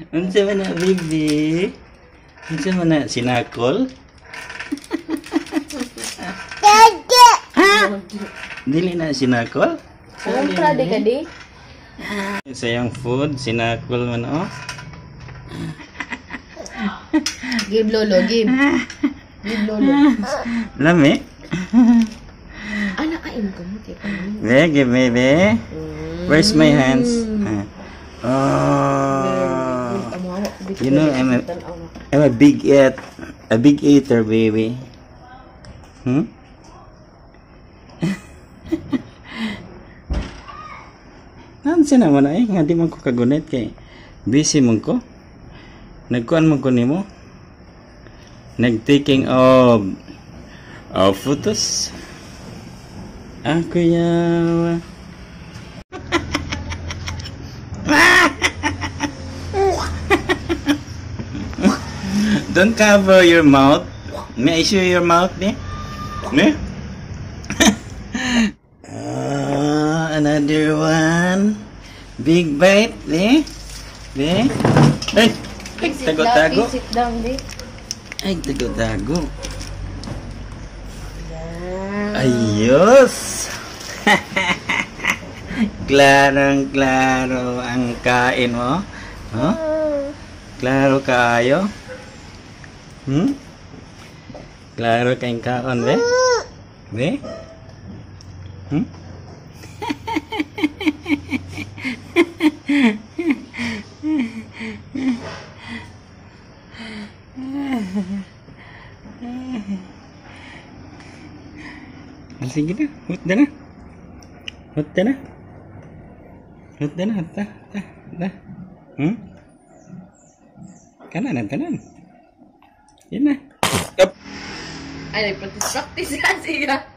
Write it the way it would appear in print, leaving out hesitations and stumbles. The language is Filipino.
Unsa man na, baby? Unsa man na, sinakol? Dili na sinakol? Anong prade ka di? Sayang food, sinakol man oh. Give lolo, give. Give lolo. Lami? Anak kain ko mo kay paano? Be, give me, be. Where's my hands? Oh. You know, I'm a big eater, baby. Hmm? Nansa naman ay, nga di man ko kagunit kay busy man ko. Nagkuan man ko nimo. Nag-taking of photos. Ako yawa. Don't cover your mouth. May I show your mouth, ne? Ne? Another one. Big bite, ne? Ne? Ay! Tago-tago. Sit down, di. Ay, tago-tago. Ayos! Klarong-klaro ang kain mo. Huh? Klaro kaayo? Hmm? Klaro kayong kaon, be? Be? Hmm? Sige na, hut na na. Hut na na. Hut na na, hut na. Hmm? Kanan. Yan na. Ay, practice ka siya.